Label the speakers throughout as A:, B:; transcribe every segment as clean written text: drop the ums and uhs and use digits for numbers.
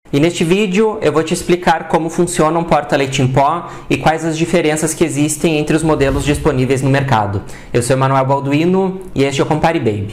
A: E neste vídeo eu vou te explicar como funciona um porta-leite em pó e quais as diferenças que existem entre os modelos disponíveis no mercado. Eu sou Emanuel Balduino e este é o Compare Baby.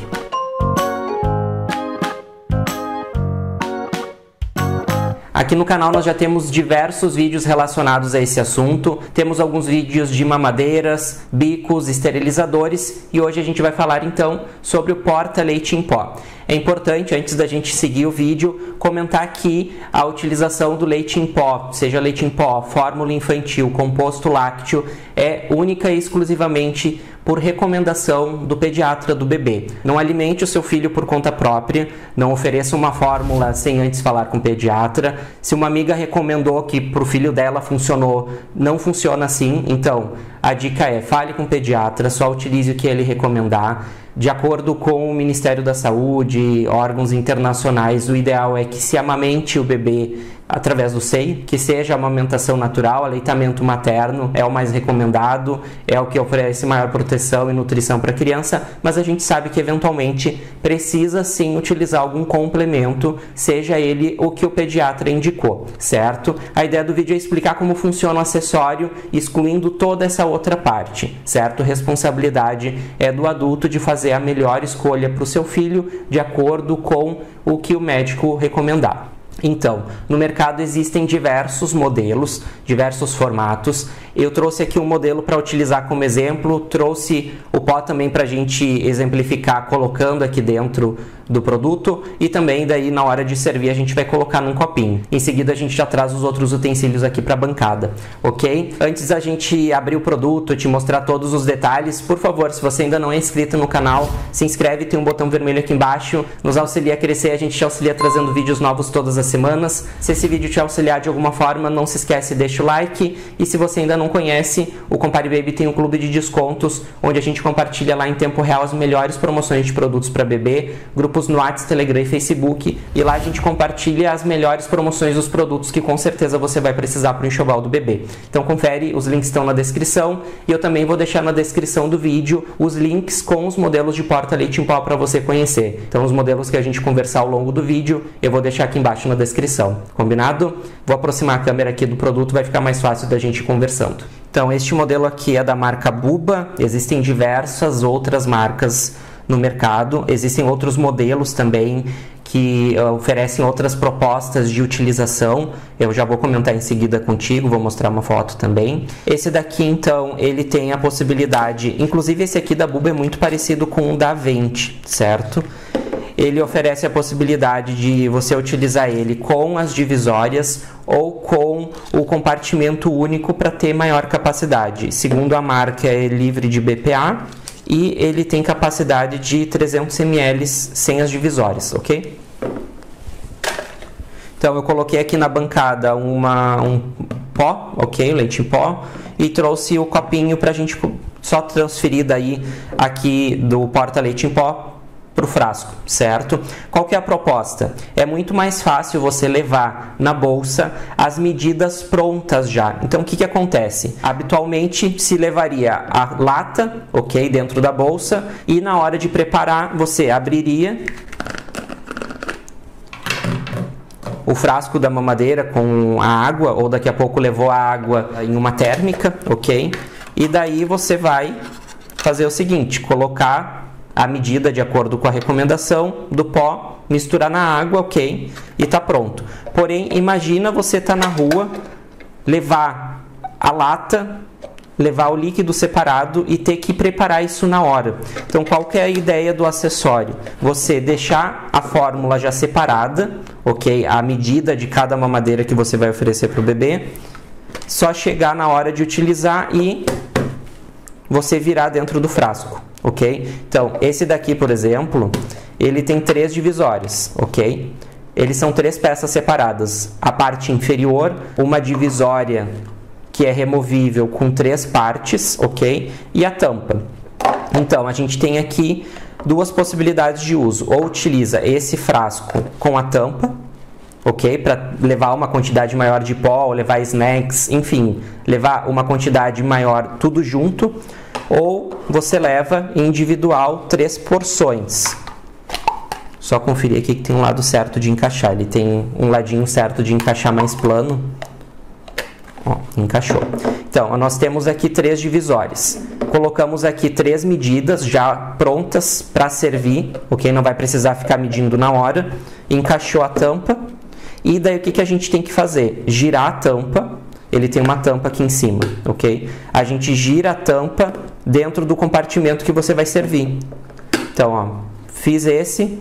A: Aqui no canal nós já temos diversos vídeos relacionados a esse assunto, temos alguns vídeos de mamadeiras, bicos, esterilizadores e hoje a gente vai falar então sobre o porta-leite em pó. É importante, antes da gente seguir o vídeo, comentar aqui a utilização do leite em pó, seja leite em pó, fórmula infantil, composto lácteo, é única e exclusivamente por recomendação do pediatra do bebê. Não alimente o seu filho por conta própria, não ofereça uma fórmula sem antes falar com o pediatra. Se uma amiga recomendou que para o filho dela funcionou, não funciona assim, então a dica é fale com o pediatra, só utilize o que ele recomendar. De acordo com o Ministério da Saúde, órgãos internacionais, o ideal é que se amamente o bebê através do seio, que seja amamentação natural, aleitamento materno é o mais recomendado, é o que oferece maior proteção e nutrição para a criança, mas a gente sabe que eventualmente precisa sim utilizar algum complemento, seja ele o que o pediatra indicou, certo? A ideia do vídeo é explicar como funciona o acessório, excluindo toda essa outra parte, certo? Responsabilidade é do adulto de fazer a melhor escolha para o seu filho, de acordo com o que o médico recomendar. Então, no mercado existem diversos modelos, diversos formatos. Eu trouxe aqui um modelo para utilizar como exemplo, trouxe o pó também para a gente exemplificar colocando aqui dentro do produto e também daí na hora de servir a gente vai colocar num copinho. Em seguida a gente já traz os outros utensílios aqui para a bancada, ok? Antes da gente abrir o produto, te mostrar todos os detalhes, por favor, se você ainda não é inscrito no canal, se inscreve, tem um botão vermelho aqui embaixo, nos auxilia a crescer, a gente te auxilia trazendo vídeos novos todas as semanas. Se esse vídeo te auxiliar de alguma forma, não se esquece, deixa o like. E se você ainda não conhece, o Compare Baby tem um clube de descontos, onde a gente compartilha lá em tempo real as melhores promoções de produtos para bebê, grupos no WhatsApp, Telegram e Facebook, e lá a gente compartilha as melhores promoções dos produtos que com certeza você vai precisar para o enxoval do bebê. Então confere, os links estão na descrição e eu também vou deixar na descrição do vídeo os links com os modelos de porta-leite em pó para você conhecer. Então os modelos que a gente conversar ao longo do vídeo eu vou deixar aqui embaixo na descrição, combinado? Vou aproximar a câmera aqui do produto, vai ficar mais fácil da gente ir conversando. Então este modelo aqui é da marca Buba, existem diversas outras marcas no mercado, existem outros modelos também que oferecem outras propostas de utilização, eu já vou comentar em seguida contigo, vou mostrar uma foto também. Esse daqui então, ele tem a possibilidade, inclusive esse aqui da Buba é muito parecido com o da Avente, certo? Ele oferece a possibilidade de você utilizar ele com as divisórias ou com o compartimento único para ter maior capacidade. Segundo a marca, é livre de BPA e ele tem capacidade de 300 ml sem as divisórias, ok? Então eu coloquei aqui na bancada um pó, ok? Leite em pó, e trouxe o copinho para a gente só transferir daí aqui do porta-leite em pó para o frasco, certo? Qual que é a proposta? É muito mais fácil você levar na bolsa as medidas prontas já. Então, o que acontece? Habitualmente se levaria a lata, ok, dentro da bolsa, e na hora de preparar, você abriria o frasco da mamadeira com a água, ou daqui a pouco levou a água em uma térmica, ok? E daí você vai fazer o seguinte, colocar a medida de acordo com a recomendação do pó, misturar na água, ok? E tá pronto. Porém, imagina você tá na rua, levar a lata, levar o líquido separado e ter que preparar isso na hora. Então, qual que é a ideia do acessório? Você deixar a fórmula já separada, ok? A medida de cada mamadeira que você vai oferecer para o bebê, só chegar na hora de utilizar e você virar dentro do frasco. Ok? Então, esse daqui, por exemplo, ele tem 3 divisórias, ok? Eles são 3 peças separadas. A parte inferior, uma divisória que é removível com 3 partes, ok? E a tampa. Então, a gente tem aqui 2 possibilidades de uso. Ou utiliza esse frasco com a tampa, ok? Para levar uma quantidade maior de pó, levar snacks, enfim, levar uma quantidade maior tudo junto. Ou você leva individual 3 porções. Só conferir aqui que tem um lado certo de encaixar. Ele tem um ladinho certo de encaixar mais plano. Ó, encaixou. Então, nós temos aqui 3 divisórias. Colocamos aqui 3 medidas já prontas para servir, ok? Não vai precisar ficar medindo na hora. Encaixou a tampa. E daí o que a gente tem que fazer? Girar a tampa. Ele tem uma tampa aqui em cima, ok? A gente gira a tampa dentro do compartimento que você vai servir. Então, ó, fiz esse.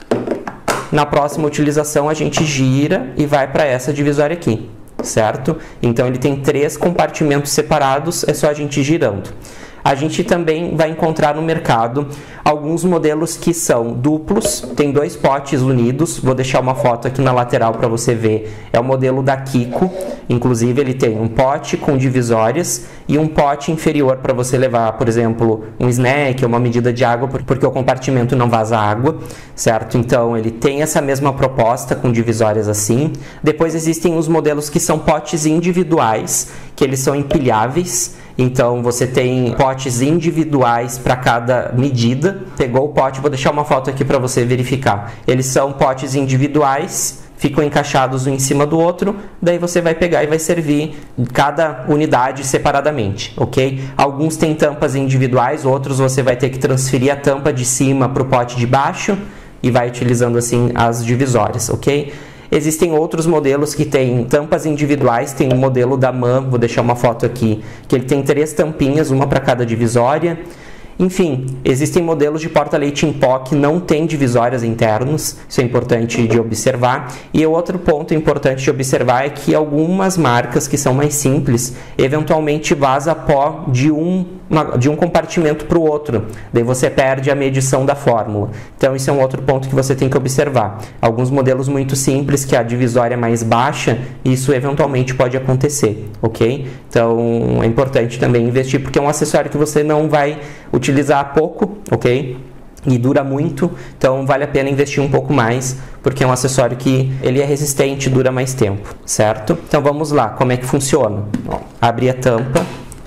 A: Na próxima utilização a gente gira e vai para essa divisória aqui, certo? Então ele tem 3 compartimentos separados, é só a gente ir girando. A gente também vai encontrar no mercado alguns modelos que são duplos, tem 2 potes unidos, vou deixar uma foto aqui na lateral para você ver, é o modelo da Kiko, inclusive ele tem um pote com divisórias e um pote inferior para você levar, por exemplo, um snack ou uma medida de água, porque o compartimento não vaza água, certo? Então ele tem essa mesma proposta com divisórias assim. Depois existem os modelos que são potes individuais, que eles são empilháveis. Então você tem potes individuais para cada medida. Pegou o pote, vou deixar uma foto aqui para você verificar. Eles são potes individuais, ficam encaixados um em cima do outro, daí você vai pegar e vai servir cada unidade separadamente, ok? Alguns têm tampas individuais, outros você vai ter que transferir a tampa de cima para o pote de baixo e vai utilizando assim as divisórias, ok? Existem outros modelos que têm tampas individuais, tem o modelo da MAN, vou deixar uma foto aqui, que ele tem 3 tampinhas, uma para cada divisória. Enfim, existem modelos de porta-leite em pó que não têm divisórias internas, isso é importante de observar. E o outro ponto importante de observar é que algumas marcas que são mais simples, eventualmente vaza pó de um compartimento para o outro, daí você perde a medição da fórmula. Então isso é um outro ponto que você tem que observar. Alguns modelos muito simples, que a divisória é mais baixa, isso eventualmente pode acontecer, ok? Então é importante também investir, porque é um acessório que você não vai utilizar pouco, ok? E dura muito, então vale a pena investir um pouco mais, porque é um acessório que ele é resistente e dura mais tempo, certo? Então vamos lá, como é que funciona? Ó, abrir a tampa.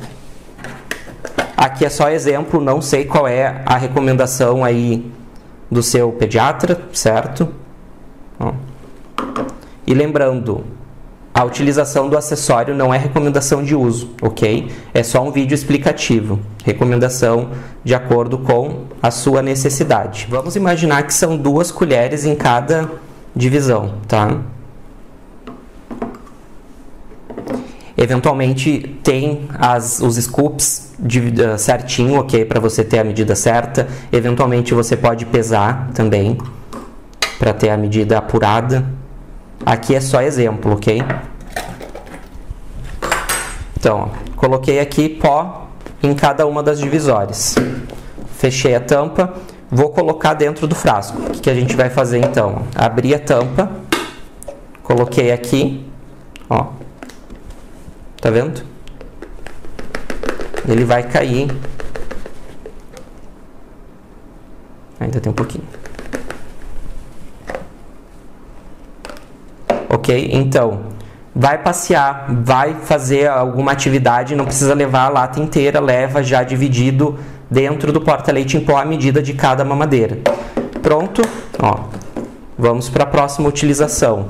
A: Aqui é só exemplo, não sei qual é a recomendação aí do seu pediatra, certo? Ó. E lembrando, a utilização do acessório não é recomendação de uso, ok? É só um vídeo explicativo, recomendação de acordo com a sua necessidade. Vamos imaginar que são 2 colheres em cada divisão, tá? Eventualmente tem os scoops certinho, ok? Para você ter a medida certa. Eventualmente você pode pesar também, para ter a medida apurada. Aqui é só exemplo, ok? Então, ó, coloquei aqui pó em cada uma das divisórias. Fechei a tampa, vou colocar dentro do frasco. O que a gente vai fazer então? Abri a tampa, coloquei aqui, ó. Tá vendo? Ele vai cair. Ainda tem um pouquinho. Ok? Então, vai passear, vai fazer alguma atividade, não precisa levar a lata inteira, leva já dividido dentro do porta-leite em pó a medida de cada mamadeira. Pronto? Ó, vamos para a próxima utilização.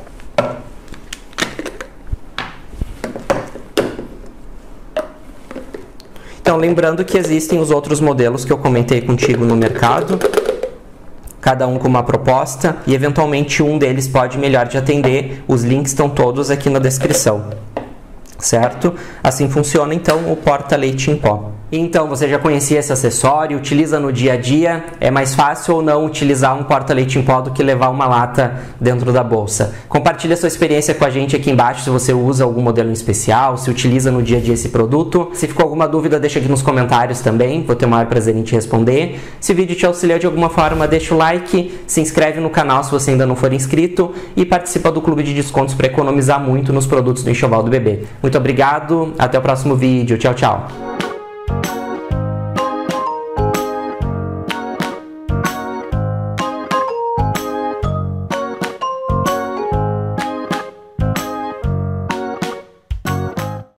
A: Então, lembrando que existem os outros modelos que eu comentei contigo no mercado, cada um com uma proposta, e eventualmente um deles pode melhor te atender. Os links estão todos aqui na descrição, certo? Assim funciona então o porta-leite em pó. Então, você já conhecia esse acessório, utiliza no dia a dia? É mais fácil ou não utilizar um porta-leite em pó do que levar uma lata dentro da bolsa? Compartilha sua experiência com a gente aqui embaixo, se você usa algum modelo em especial, se utiliza no dia a dia esse produto. Se ficou alguma dúvida, deixa aqui nos comentários também, vou ter o maior prazer em te responder. Se o vídeo te auxiliou de alguma forma, deixa o like, se inscreve no canal se você ainda não for inscrito e participa do clube de descontos para economizar muito nos produtos do enxoval do bebê. Muito obrigado, até o próximo vídeo, tchau, tchau!